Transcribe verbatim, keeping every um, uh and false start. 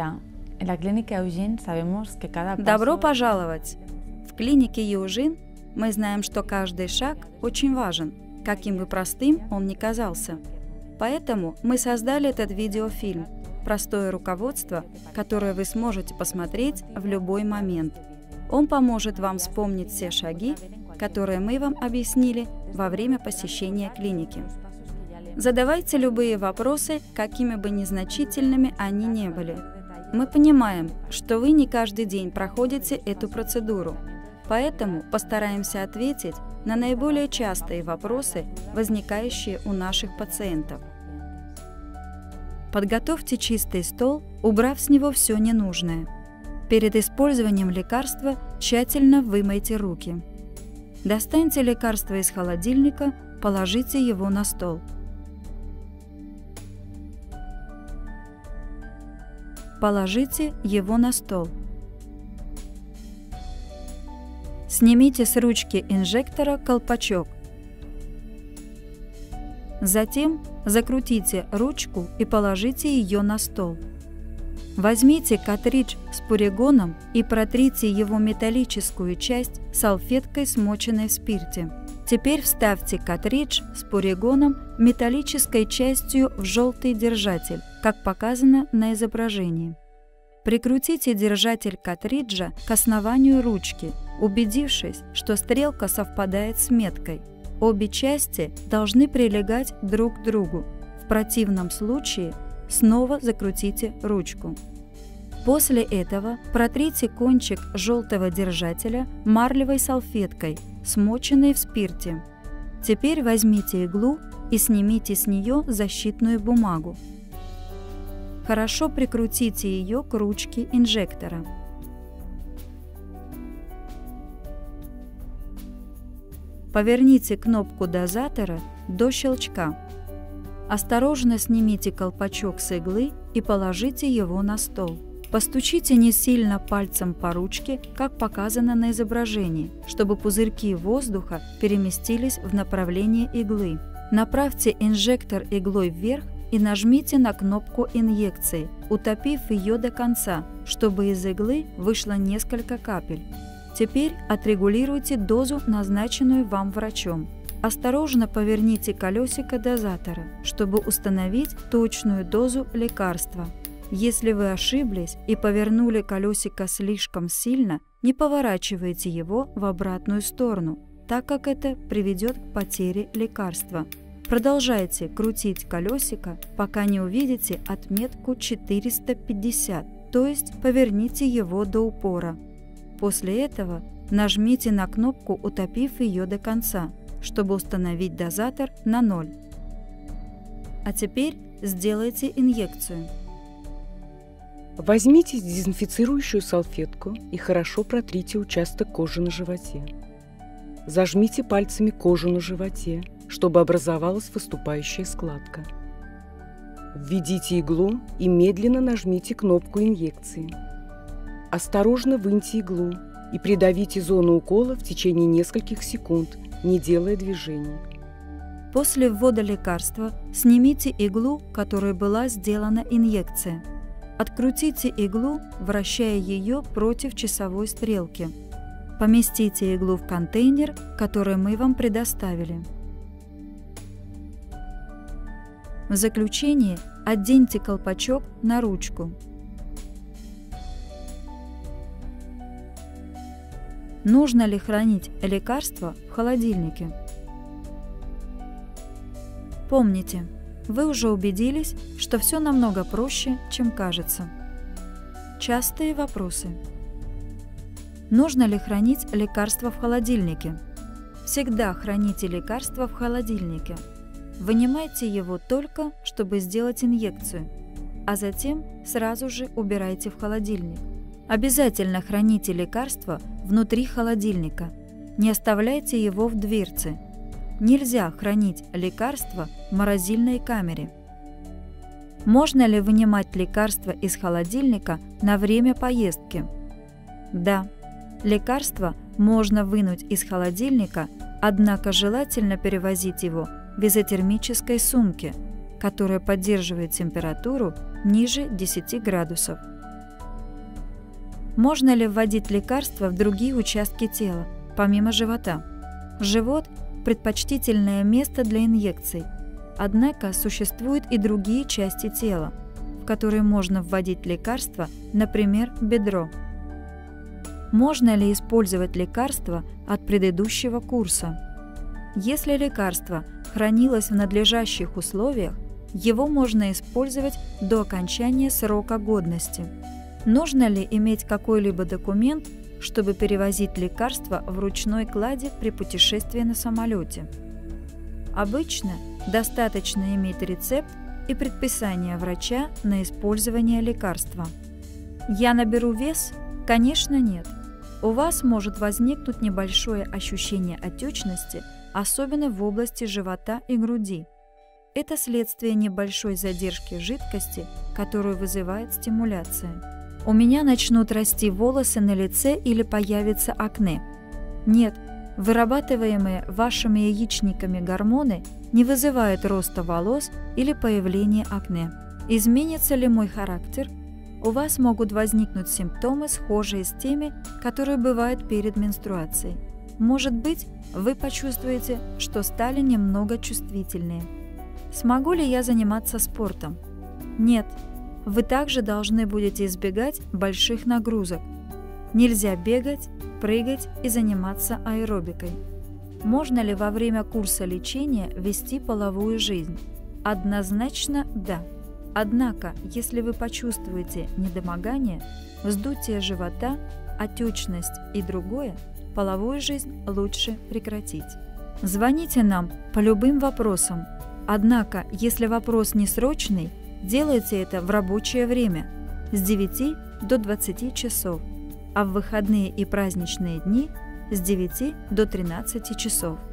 Добро пожаловать! В клинике Южин мы знаем, что каждый шаг очень важен, каким бы простым он ни казался. Поэтому мы создали этот видеофильм «Простое руководство», которое вы сможете посмотреть в любой момент. Он поможет вам вспомнить все шаги, которые мы вам объяснили во время посещения клиники. Задавайте любые вопросы, какими бы незначительными они ни были. Мы понимаем, что вы не каждый день проходите эту процедуру, поэтому постараемся ответить на наиболее частые вопросы, возникающие у наших пациентов. Подготовьте чистый стол, убрав с него все ненужное. Перед использованием лекарства тщательно вымойте руки. Достаньте лекарство из холодильника, положите его на стол. Положите его на стол. Снимите с ручки инжектора колпачок. Затем закрутите ручку и положите ее на стол. Возьмите картридж с пуригоном и протрите его металлическую часть салфеткой, смоченной в спирте. Теперь вставьте картридж с пуригоном металлической частью в желтый держатель, как показано на изображении. Прикрутите держатель картриджа к основанию ручки, убедившись, что стрелка совпадает с меткой. Обе части должны прилегать друг к другу. В противном случае снова закрутите ручку. После этого протрите кончик желтого держателя марлевой салфеткой, смоченной в спирте. Теперь возьмите иглу и снимите с нее защитную бумагу. Хорошо прикрутите ее к ручке инжектора. Поверните кнопку дозатора до щелчка. Осторожно снимите колпачок с иглы и положите его на стол. Постучите не сильно пальцем по ручке, как показано на изображении, чтобы пузырьки воздуха переместились в направлении иглы. Направьте инжектор иглой вверх и нажмите на кнопку инъекции, утопив ее до конца, чтобы из иглы вышло несколько капель. Теперь отрегулируйте дозу, назначенную вам врачом. Осторожно поверните колесико дозатора, чтобы установить точную дозу лекарства. Если вы ошиблись и повернули колесико слишком сильно, не поворачивайте его в обратную сторону, так как это приведет к потере лекарства. Продолжайте крутить колесико, пока не увидите отметку четыреста пятьдесят, то есть поверните его до упора. После этого нажмите на кнопку, утопив ее до конца, чтобы установить дозатор на ноль. А теперь сделайте инъекцию. Возьмите дезинфицирующую салфетку и хорошо протрите участок кожи на животе. Зажмите пальцами кожу на животе, чтобы образовалась выступающая складка. Введите иглу и медленно нажмите кнопку инъекции. Осторожно выньте иглу и придавите зону укола в течение нескольких секунд, не делая движений. После ввода лекарства снимите иглу, которой была сделана инъекция. Открутите иглу, вращая ее против часовой стрелки. Поместите иглу в контейнер, который мы вам предоставили. В заключение оденьте колпачок на ручку. Нужно ли хранить лекарство в холодильнике? Помните, вы уже убедились, что все намного проще, чем кажется. Частые вопросы. Нужно ли хранить лекарство в холодильнике? Всегда храните лекарство в холодильнике. Вынимайте его только, чтобы сделать инъекцию, а затем сразу же убирайте в холодильник. Обязательно храните лекарство внутри холодильника. Не оставляйте его в дверце. Нельзя хранить лекарство в морозильной камере. Можно ли вынимать лекарство из холодильника на время поездки? Да, лекарство можно вынуть из холодильника, однако желательно перевозить его в изотермической сумке, которая поддерживает температуру ниже десяти градусов. Можно ли вводить лекарства в другие участки тела, помимо живота? Живот – предпочтительное место для инъекций, однако существуют и другие части тела, в которые можно вводить лекарства, например, бедро. Можно ли использовать лекарства от предыдущего курса? Если лекарство хранилось в надлежащих условиях, его можно использовать до окончания срока годности. Нужно ли иметь какой-либо документ, чтобы перевозить лекарства в ручной кладе при путешествии на самолете? Обычно достаточно иметь рецепт и предписание врача на использование лекарства. Я наберу вес? Конечно, нет. У вас может возникнуть небольшое ощущение отечности, особенно в области живота и груди. Это следствие небольшой задержки жидкости, которую вызывает стимуляция. У меня начнут расти волосы на лице или появится акне. Нет, вырабатываемые вашими яичниками гормоны не вызывают роста волос или появления акне. Изменится ли мой характер? У вас могут возникнуть симптомы, схожие с теми, которые бывают перед менструацией. Может быть, вы почувствуете, что стали немного чувствительнее. Смогу ли я заниматься спортом? Нет. Вы также должны будете избегать больших нагрузок. Нельзя бегать, прыгать и заниматься аэробикой. Можно ли во время курса лечения вести половую жизнь? Однозначно да. Однако, если вы почувствуете недомогание, вздутие живота, отечность и другое, половую жизнь лучше прекратить. Звоните нам по любым вопросам. Однако, если вопрос не срочный, делайте это в рабочее время с девяти до двадцати часов, а в выходные и праздничные дни с девяти до тринадцати часов.